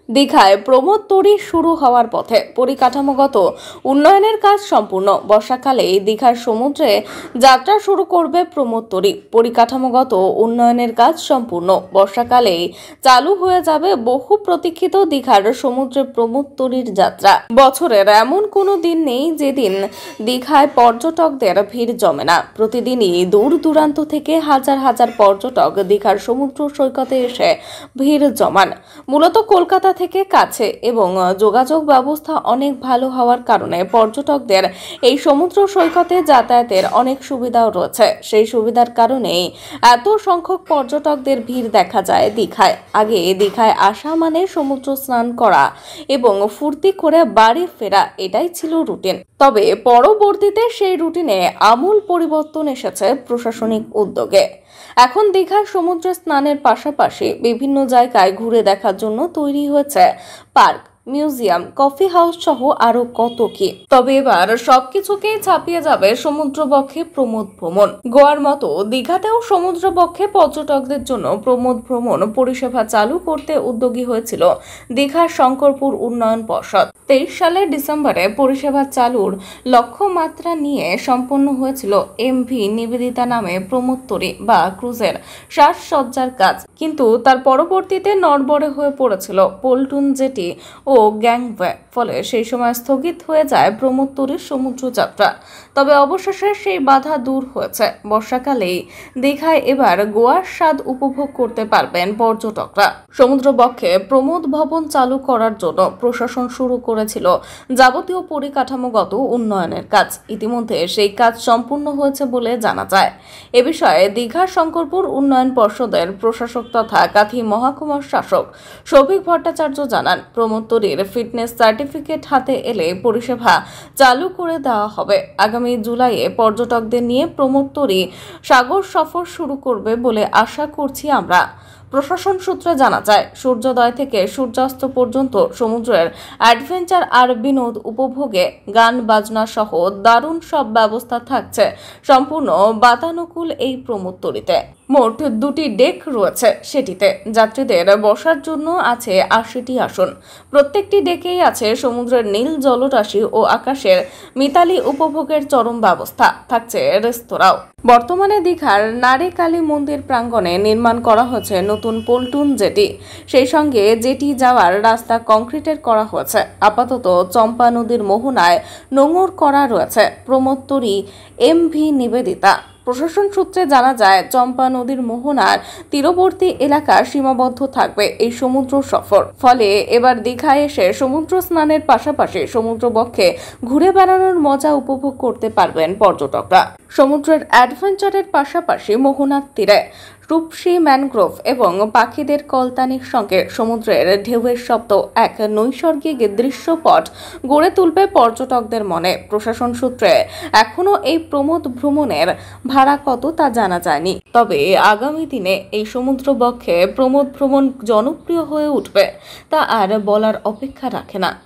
দীঘায় প্রমোদ তরী শুরু হওয়ার পথে, পরিকাঠামোগত উন্নয়নের কাজ সম্পূর্ণ। বর্ষাকালে দীঘার সমুদ্রে যাত্রা শুরু করবে প্রমোদ তরী। পরিকাঠামোগত উন্নয়নের কাজ সম্পূর্ণ। বর্ষাকালে চালু হয়ে যাবে বহু প্রতীক্ষিত দীঘার সমুদ্রে প্রমোদ তরীর যাত্রা। বছরের এমন কোনো দিন নেই যেদিন দীঘায় পর্যটকদের ভিড় জমে না। প্রতিদিনই দূর দূরান্ত থেকে হাজার হাজার পর্যটক দীঘার সমুদ্র সৈকতে এসে ভিড় জমান। মূলত কলকাতা থেকে কাছে এবং যোগাযোগ ব্যবস্থা অনেক ভালো হওয়ার কারণে পর্যটকদের এই সমুদ্র সৈকতে যাতায়াতের অনেক সুবিধাও রয়েছে। সেই সুবিধার কারণেই এত সংখ্যক পর্যটকদের ভিড় দেখা যায় দীঘায়। আগে দীঘায় আসা মানে সমুদ্র স্নান করা এবং ফুর্তি করে বাড়ি ফেরা, এটাই ছিল রুটিন। তবে পরবর্তীতে সেই রুটিনে আমূল পরিবর্তন এসেছে প্রশাসনিক উদ্যোগে। এখন দীঘার সমুদ্রে স্নানের পাশাপাশি বিভিন্ন জায়গায় ঘুরে দেখার জন্য তৈরি হয়েছে পার্ক, মিউজিয়াম, কফি হাউস সহ আরো কত কি। তবে এবার সবকিছুকেই ছাপিয়ে যাবে সমুদ্রবক্ষে প্রমোদ ভ্রমণ। গোয়ার মতো দীঘাতেও সমুদ্রবক্ষে পর্যটকদের জন্য প্রমোদ ভ্রমণ পরিষেবা চালু করতে উদ্যোগী হয়েছিল দীঘার শঙ্করপুর উন্নয়ন পর্ষদ। 23 সালের ডিসেম্বরে পরিষেবা চালুর লক্ষ্যমাত্রা নিয়ে সম্পন্ন হয়েছিল এমভি নিবেদিতা নামে প্রমোদ তরী বা ক্রুজের সাজসজ্জার কাজ। কিন্তু তার পরবর্তীতে নড়বড়ে হয়ে পড়েছিল পল্টুন জেটি ও গ্যাংওয়ে, ফলে সেই সময় স্থগিত হয়ে যায় প্রমোদ তরীর সমুদ্র যাত্রা। তবে অবশেষে সেই বাধা দূর হয়েছে। বর্ষাকালেই দীঘায় এবার গোয়ার স্বাদ উপভোগ করতে পারবেন পর্যটকরা। সমুদ্রবক্ষে প্রমোদ ভবন চালু করার জন্য প্রশাসন শুরু করেছিল যাবতীয় পরিকাঠামোগত উন্নয়নের কাজ। ইতিমধ্যে সেই কাজ সম্পূর্ণ হয়েছে বলে জানা যায়। এ বিষয়ে দীঘার শঙ্করপুর উন্নয়ন পর্ষদের প্রশাসক তথা কাঁথি মহকুমার শাসক সৌভিক ভট্টাচার্য জানান, প্রমোদ তরীর ফিটনেস সার্টিফিকেট হাতে এলে পরিষেবা চালু করে দেওয়া হবে। আগামী জুলাইয়ে পর্যটকদের নিয়ে প্রমোদ তরী সাগর সফর শুরু করবে বলে আশা করছি আমরা। প্রশাসন সূত্রে জানা যায়, সূর্যোদয় থেকে সূর্যাস্ত পর্যন্ত সমুদ্রের অ্যাডভেঞ্চার আর বিনোদ উপভোগে গান বাজনা সহ দারুণ সব ব্যবস্থা থাকছে সম্পূর্ণ বাতানুকূল এই প্রমোদ তরীতে। মোট 2টি ডেক রয়েছে, সেটিতে যাত্রীদের বসার জন্য আছে 80টি আসন। প্রত্যেকটি ডেকেই আছে সমুদ্রের নীল জলরাশি ও আকাশের মিতালি উপভোগের চরম ব্যবস্থা। থাকছে রেস্তোরাঁও। বর্তমানে দীঘার নারী কালী মন্দির প্রাঙ্গণে নির্মাণ করা হয়েছে নতুন পল্টুন জেটি। সেই সঙ্গে জেটি যাওয়ার রাস্তা কংক্রিটের করা হয়েছে। আপাতত চম্পা নদীর মোহনায় নোঙর করা রয়েছে প্রমোদ তরী এমভি নিবেদিতা। প্রশাসন সূত্রে জানা যায়, চম্পা নদীর মোহনার তীরবর্তী এলাকা সীমাবদ্ধ থাকবে এই সমুদ্র সফর। ফলে এবার দীঘায় এসে সমুদ্র স্নানের পাশাপাশি সমুদ্রবক্ষে ঘুরে বেড়ানোর মজা উপভোগ করতে পারবেন পর্যটকরা। সমুদ্রের অ্যাডভেঞ্চারের পাশাপাশি মোহনার তীরে রূপসী ম্যানগ্রোভ এবং পাখিদের কলতানির সঙ্গে সমুদ্রের ঢেউয়ের শব্দ এক নৈসর্গিক দৃশ্যপট গড়ে তুলবে পর্যটকদের মনে। প্রশাসন সূত্রে এখনো এই প্রমোদ ভ্রমণের ভাড়া কত তা জানা যায়নি। তবে আগামী দিনে এই সমুদ্রবক্ষে প্রমোদ ভ্রমণ জনপ্রিয় হয়ে উঠবে তা আর বলার অপেক্ষা রাখে না।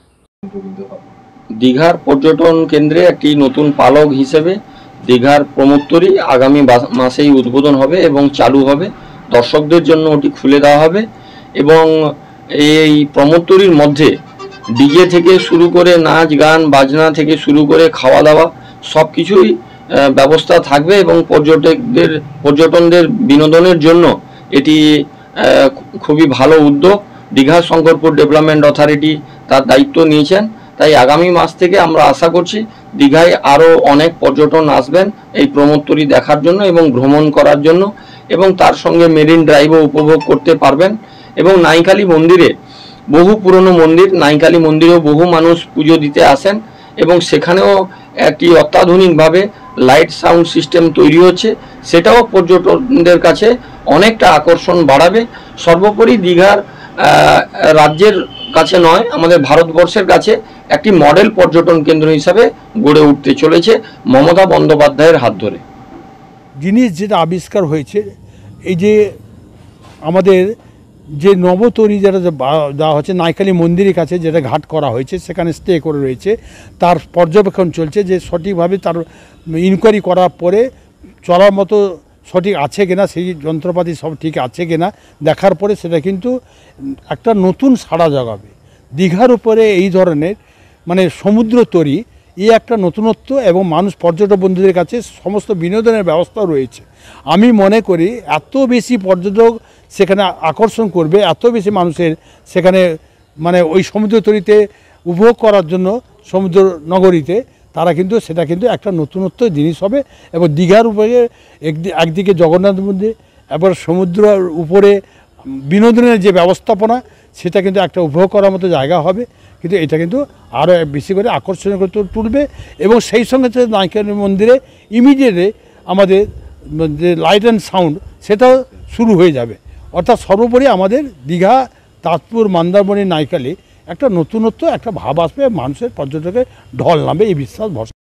দীঘার পর্যটন কেন্দ্রে একটি নতুন পালক হিসেবে দীঘার প্রমোদ তরী আগামী মাসেই উদ্বোধন হবে এবং চালু হবে। দর্শকদের জন্য ওটি খুলে দেওয়া হবে এবং এই প্রমোদ তরীর মধ্যে ডিজে থেকে শুরু করে নাচ গান বাজনা থেকে শুরু করে খাওয়া দাওয়া সব কিছুই ব্যবস্থা থাকবে এবং পর্যটনদের বিনোদনের জন্য এটি খুবই ভালো উদ্যোগ। দীঘা শঙ্করপুর ডেভেলপমেন্ট অথরিটি তার দায়িত্ব নিয়েছেন। তাই আগামী মাস থেকে আমরা আশা করছি দীঘায় আরও অনেক পর্যটন আসবেন এই প্রমোদ তরী দেখার জন্য এবং ভ্রমণ করার জন্য, এবং তার সঙ্গে মেরিন ড্রাইভও উপভোগ করতে পারবেন। এবং নাইকালী মন্দিরে, বহু পুরনো মন্দির, নাইকালী মন্দিরেও বহু মানুষ পুজো দিতে আসেন এবং সেখানেও একটি অত্যাধুনিকভাবে লাইট সাউন্ড সিস্টেম তৈরি হচ্ছে, সেটাও পর্যটকদের কাছে অনেকটা আকর্ষণ বাড়াবে। সর্বোপরি দীঘার রাজ্যের কাছে নয়, আমাদের ভারতবর্ষের কাছে একটি মডেল পর্যটন কেন্দ্র হিসাবে গড়ে উঠতে চলেছে মমতা বন্দ্যোপাধ্যায়ের হাত ধরে। জিনিস যেটা আবিষ্কার হয়েছে, এই যে আমাদের যে নবতরী যেটা দেওয়া হচ্ছে নাইকালী মন্দিরের কাছে, যেটা ঘাট করা হয়েছে, সেখানে স্টে করে রয়েছে, তার পর্যবেক্ষণ চলছে যে সঠিকভাবে তার ইনকোয়ারি করার পরে চলার মতো সঠিক আছে কিনা, সেই যন্ত্রপাতি সব ঠিক আছে কিনা দেখার পরে সেটা কিন্তু একটা নতুন সাড়া জাগাবে। দীঘার উপরে এই ধরনের মানে সমুদ্র তরী এই একটা নতুনত্ব, এবং মানুষ পর্যটক বন্ধুদের কাছে সমস্ত বিনোদনের ব্যবস্থা রয়েছে। আমি মনে করি এত বেশি পর্যটক সেখানে আকর্ষণ করবে, এত বেশি মানুষের সেখানে মানে ওই সমুদ্র তরীতে উপভোগ করার জন্য সমুদ্র নগরীতে তারা কিন্তু সেটা কিন্তু একটা নতুনত্ব জিনিস হবে। এবং দীঘার উপরে একদিকে জগন্নাথ মন্দির, এবার সমুদ্রের উপরে বিনোদনের যে ব্যবস্থাপনা সেটা কিন্তু একটা উপভোগ করার মতো জায়গা হবে। কিন্তু এটা কিন্তু আরও বেশি করে আকর্ষণীয় করে তুলবে। এবং সেই সঙ্গে নাইকালি মন্দিরে ইমিডিয়েটলি আমাদের যে লাইট অ্যান্ড সাউন্ড সেটাও শুরু হয়ে যাবে। অর্থাৎ সর্বোপরি আমাদের দীঘা, তাজপুর, মন্দারমণি, নাইকালি একটা নতুনত্ব একটা ভাব আসবে, মানুষের পর্যটকের ঢল নামবে, এই বিশ্বাস ভরসা।